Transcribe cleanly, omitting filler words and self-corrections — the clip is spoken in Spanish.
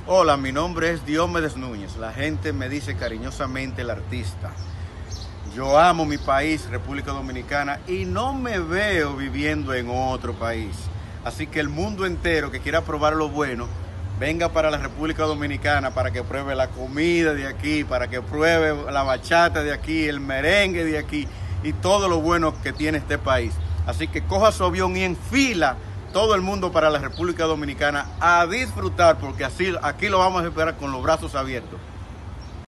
Hola, mi nombre es Diomedes Núñez. La gente me dice cariñosamente el artista. Yo amo mi país, República Dominicana, y no me veo viviendo en otro país. Así que el mundo entero que quiera probar lo bueno, venga para la República Dominicana para que pruebe la comida de aquí, para que pruebe la bachata de aquí, el merengue de aquí y todo lo bueno que tiene este país. Así que coja su avión y enfila todo el mundo para la República Dominicana a disfrutar, porque así aquí lo vamos a esperar con los brazos abiertos.